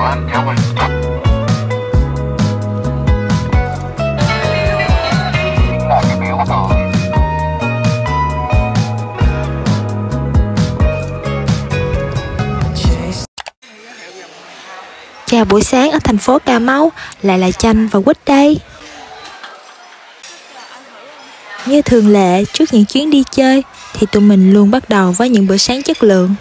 Chào buổi sáng ở thành phố Cà Mau, lại là Chanh và Quýt đây. Như thường lệ, trước những chuyến đi chơi thì tụi mình luôn bắt đầu với những bữa sáng chất lượng.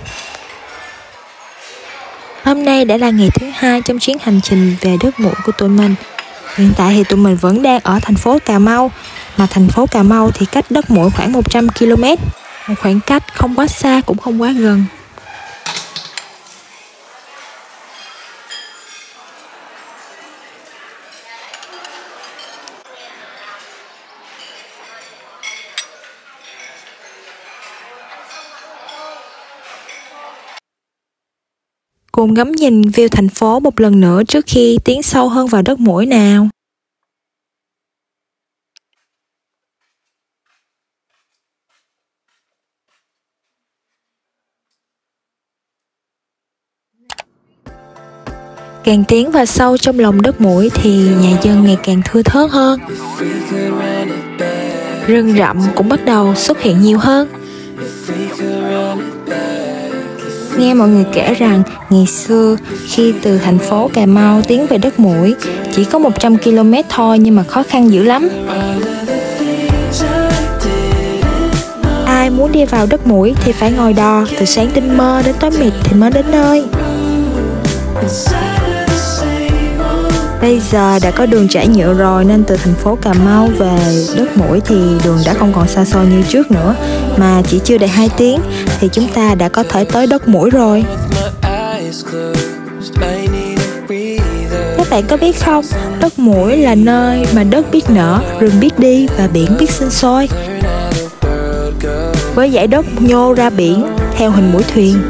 Hôm nay đã là ngày thứ 2 trong chuyến hành trình về đất mũi của tụi mình. Hiện tại thì tụi mình vẫn đang ở thành phố Cà Mau, mà thành phố Cà Mau thì cách đất mũi khoảng 100 km, một khoảng cách không quá xa cũng không quá gần. Cùng ngắm nhìn view thành phố một lần nữa trước khi tiến sâu hơn vào đất mũi nào. Càng tiến vào sâu trong lòng đất mũi thì nhà dân ngày càng thưa thớt hơn. Rừng rậm cũng bắt đầu xuất hiện nhiều hơn. Nghe mọi người kể rằng ngày xưa khi từ thành phố Cà Mau tiến về đất mũi chỉ có 100 km thôi nhưng mà khó khăn dữ lắm. Ai muốn đi vào đất mũi thì phải ngồi đò từ sáng tinh mơ đến tối mịt thì mới đến nơi. Bây giờ đã có đường trải nhựa rồi nên từ thành phố Cà Mau về đất mũi thì đường đã không còn xa xôi như trước nữa, mà chỉ chưa đầy 2 tiếng thì chúng ta đã có thể tới đất mũi rồi. Các bạn có biết không, đất mũi là nơi mà đất biết nở, rừng biết đi và biển biết sinh sôi. Với dải đất nhô ra biển theo hình mũi thuyền.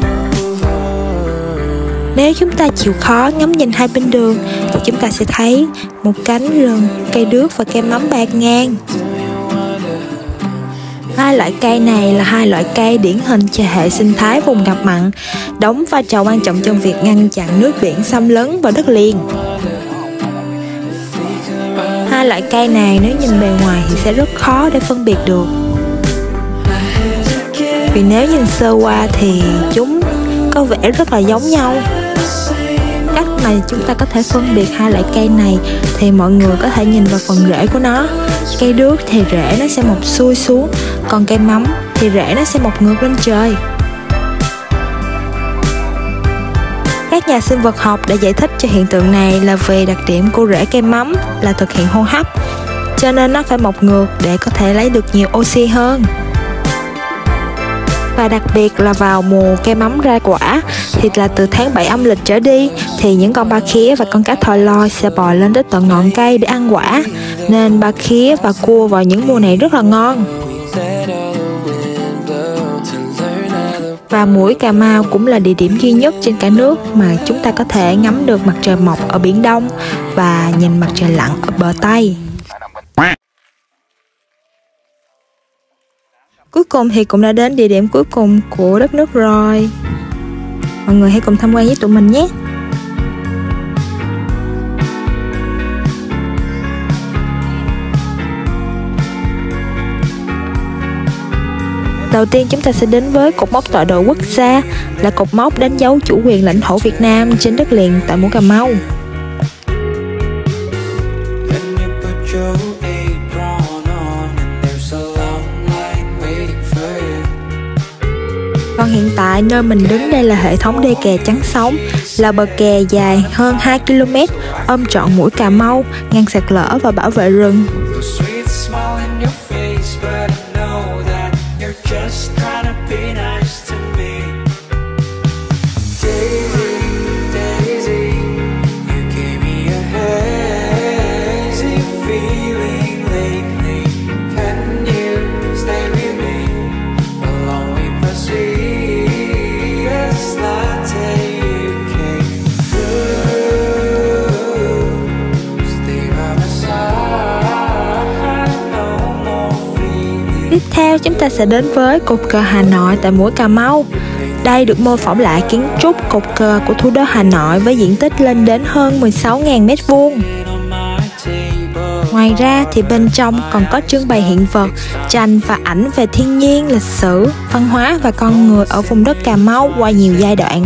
Nếu chúng ta chịu khó ngắm nhìn hai bên đường thì chúng ta sẽ thấy một cánh rừng, cây đước và cây mắm bạt ngang. Hai loại cây này là hai loại cây điển hình cho hệ sinh thái vùng ngập mặn, đóng vai trò quan trọng trong việc ngăn chặn nước biển xâm lấn vào đất liền. Hai loại cây này nếu nhìn bề ngoài thì sẽ rất khó để phân biệt được. Vì nếu nhìn sơ qua thì chúng có vẻ rất là giống nhau. Cách mà chúng ta có thể phân biệt hai loại cây này thì mọi người có thể nhìn vào phần rễ của nó. Cây đước thì rễ nó sẽ mọc xuôi xuống, còn cây mắm thì rễ nó sẽ mọc ngược lên trời. Các nhà sinh vật học đã giải thích cho hiện tượng này là vì đặc điểm của rễ cây mắm là thực hiện hô hấp, cho nên nó phải mọc ngược để có thể lấy được nhiều oxy hơn. Và đặc biệt là vào mùa cây mắm ra quả thì là từ tháng 7 âm lịch trở đi thì những con ba khía và con cá thòi lòi sẽ bò lên tới tận ngọn cây để ăn quả, nên ba khía và cua vào những mùa này rất là ngon. Và mũi Cà Mau cũng là địa điểm duy nhất trên cả nước mà chúng ta có thể ngắm được mặt trời mọc ở Biển Đông và nhìn mặt trời lặn ở bờ Tây. Cuối cùng thì cũng đã đến địa điểm cuối cùng của đất nước rồi. Mọi người hãy cùng tham quan với tụi mình nhé. Đầu tiên chúng ta sẽ đến với cột mốc tọa độ quốc gia, là cột mốc đánh dấu chủ quyền lãnh thổ Việt Nam trên đất liền tại mũi Cà Mau. Còn hiện tại nơi mình đứng đây là hệ thống đê kè chắn sóng, là bờ kè dài hơn 2 km ôm trọn mũi Cà Mau, ngăn sạt lở và bảo vệ rừng. Tiếp theo chúng ta sẽ đến với cột cờ Hà Nội tại mũi Cà Mau. Đây được mô phỏng lại kiến trúc cột cờ của thủ đô Hà Nội với diện tích lên đến hơn 16.000 m². Ngoài ra thì bên trong còn có trưng bày hiện vật, tranh và ảnh về thiên nhiên, lịch sử, văn hóa và con người ở vùng đất Cà Mau qua nhiều giai đoạn.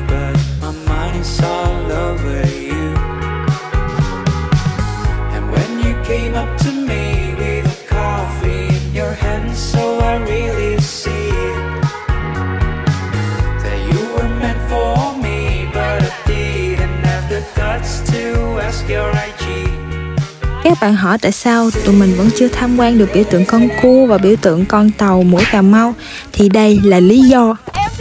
Các bạn hỏi tại sao tụi mình vẫn chưa tham quan được biểu tượng con cua và biểu tượng con tàu mũi Cà Mau, thì đây là lý do.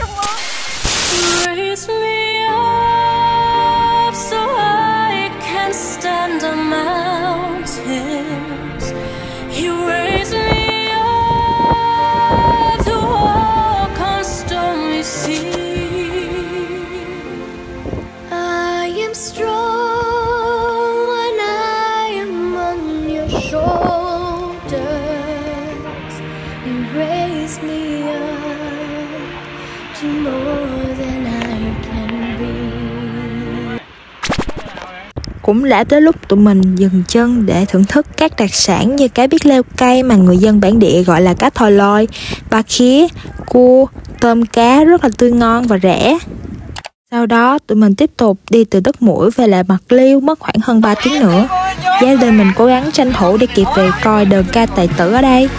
Cũng đã tới lúc tụi mình dừng chân để thưởng thức các đặc sản như cá biết leo cây mà người dân bản địa gọi là cá thò lòi, ba khía, cua, tôm cá rất là tươi ngon và rẻ. Sau đó tụi mình tiếp tục đi từ đất Mũi về lại Bạc Liêu mất khoảng hơn 3 tiếng nữa. Gia đình mình cố gắng tranh thủ để kịp về coi đờn ca tài tử ở đây.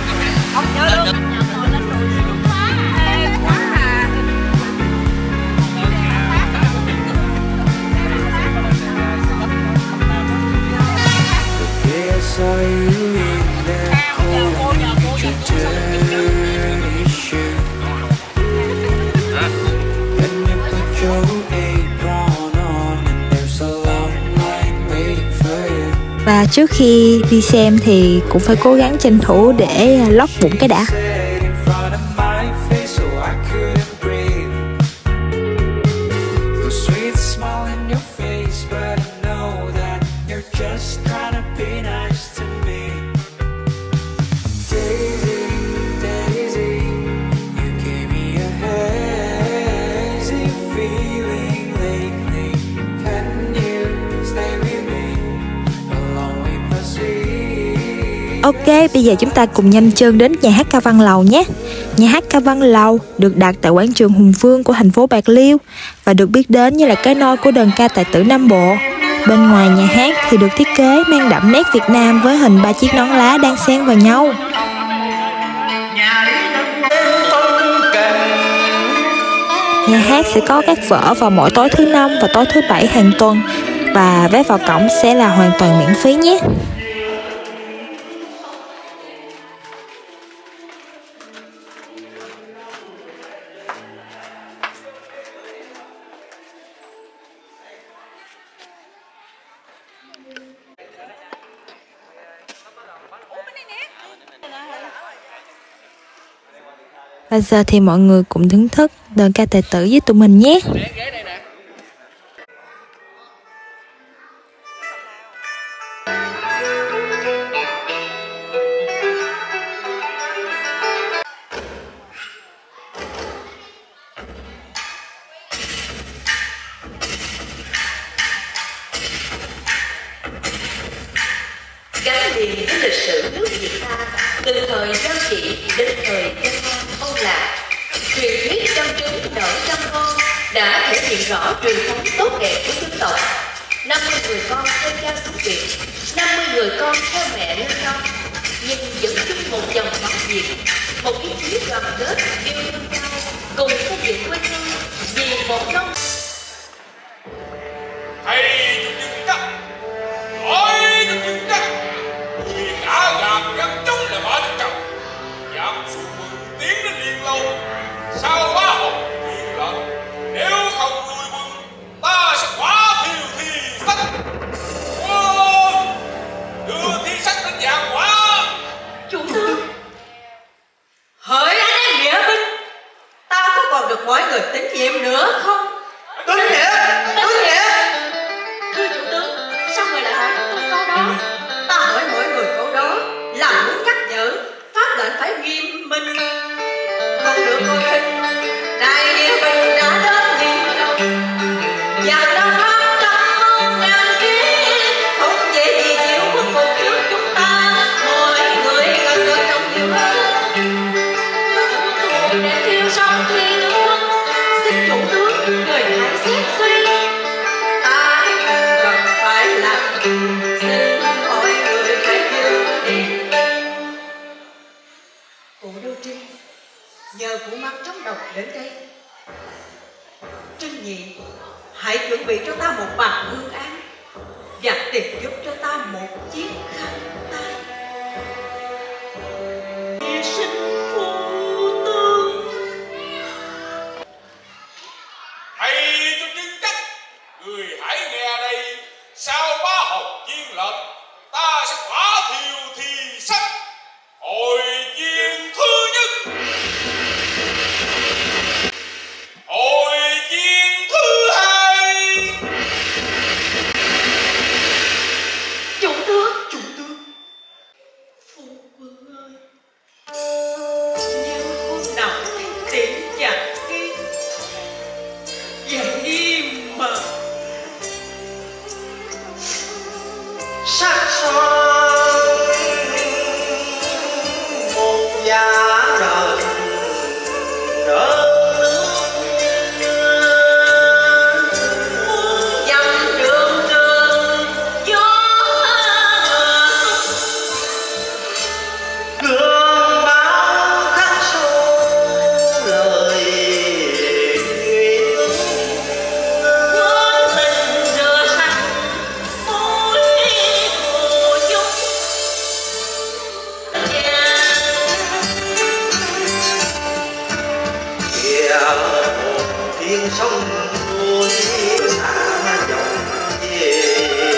Và trước khi đi xem thì cũng phải cố gắng tranh thủ để lót bụng cái đã. Ok, bây giờ chúng ta cùng nhanh chân đến nhà hát Ca Văn Lầu nhé. Nhà hát Ca Văn Lầu được đặt tại quảng trường Hùng Vương của thành phố Bạc Liêu và được biết đến như là cái nôi của đờn ca tài tử Nam Bộ. Bên ngoài nhà hát thì được thiết kế mang đậm nét Việt Nam với hình 3 chiếc nón lá đang xen vào nhau. Nhà hát sẽ có các vở vào mỗi tối thứ Năm và tối thứ Bảy hàng tuần, và vé vào cổng sẽ là hoàn toàn miễn phí nhé. Bây giờ thì mọi người cùng thưởng thức đờn ca tài tử với tụi mình nhé. Gắn liền với lịch sử nước Việt Nam từ thời Giao Chỉ đến thời Chân An Âu Lạc, truyền thuyết trăm trứng nở trăm con đã thể hiện rõ truyền thống tốt đẹp của dân tộc. 50 người con theo cha xuống Việt, 50 người con theo mẹ lên non, nhưng vẫn chung một dòng máu Việt, một ý chí đoàn kết yêu thương nhau, cùng xây dựng quê hương vì một nông. Thầy chúc chắc, hỏi chúc chắc, vì cả gàm gắn trống là ba chục chồng, dám xuống quân tiến đến Liên Lâu, sau ba hồng quyền lận, nếu không lui quân, ta sẽ quả thiêu thi sách. Quân đưa thi sách đến giảng quả. Chủ tướng, hỡi anh em nghĩa binh, ta có còn được mọi người tín nhiệm nữa không? nhị, hãy chuẩn bị cho ta một bàn hương án và tìm giúp cho ta một chiếc khăn tay. Hy sinh phu tương. Thầy cho chứng chắc, người hãy nghe đây. Sau 3 hồng viên lệnh, ta sẽ quả thiêu thi sách. Hội viên thứ nhất, hội viên thứ hai. Chủ tướng, phu quân ơi, nhân hôm nào thì tiễn chàng đi, vậy mà sắc son một giá đời đỡ muôn dặm đường trường gió gương báo khắc sâu lời nguyện quên tình rửa sạch mối thù chung. kìa một thiên sông vui xa dòng về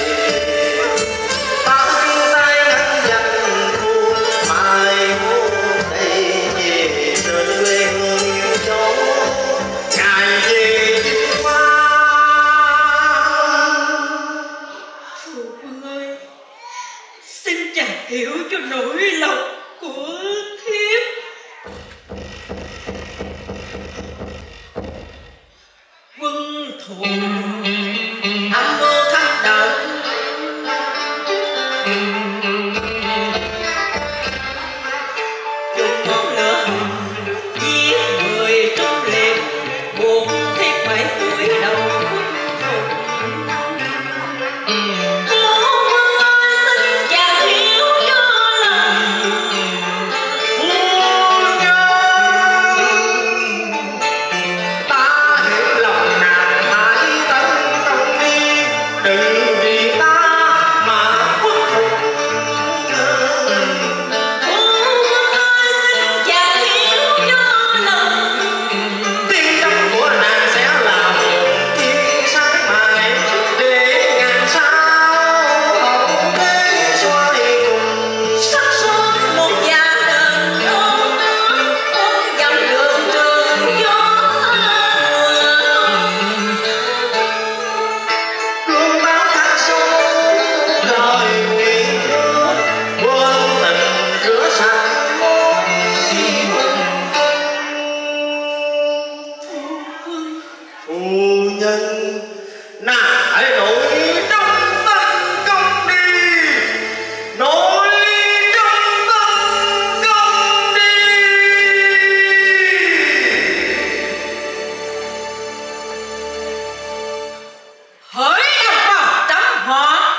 ta chung tay ngăn dần thu mai vô đây về nơi quê hương chỗ ngài về qua. Phu quân ơi, xin chàng hiểu cho nỗi lòng của thiếp. Quân thù âm mưu thâm độc, dùng ngọn lửa giết người trong liệm, buộc thiếp phải cúi đầu khuất phục. Phu quân ơi, xin chàng hiểu cho lòng Phu nhân ta hiểu lòng nàng hãy tấn công đi, đừng vì ta mà khuất phục. Phu quân ơi, xin chàng hiểu cho lòng Tiếng trong của nàng sẽ là một thiên sáng mãi để ngàn sao hồng thế xoay cùng. sắc son một gia đình ôm ước, muôn dặm đường trường gió. Gương báo khắc sâu lời nguyện hứa, quên tình rửa sạch mối phu nhân nàng hãy nổi trong tấn công đi, nổi trong tấn công đi. Hỡi đồng bào trăm họ,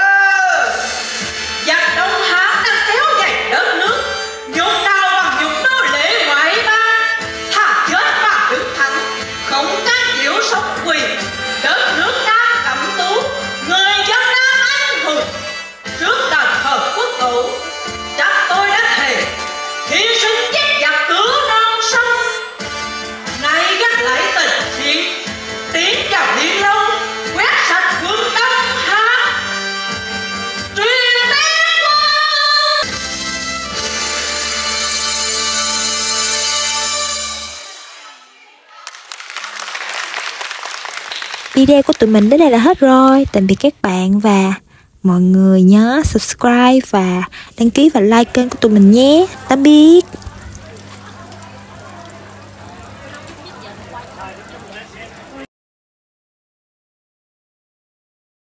giặc Đông Hán đang kéo dài đất nước, nhục đào bằng nhục nô lệ ngoại bang, thà chết mà đứng thẳng, không can chịu sống quyền. Đất nước đang cẩm tú, người dân đang anh hùng. Trước đền thờ quốc tổ, chắc tôi đã thề hy sinh giết giặc cứu non sông. Nay gác lại tình chiến, tiến vào Liên Lâu, quét sạch quân Đông Hán, truyền tiếng quân. Video của tụi mình đến đây là hết rồi. Tạm biệt các bạn và mọi người nhớ subscribe và đăng ký và like kênh của tụi mình nhé. Tạm biệt.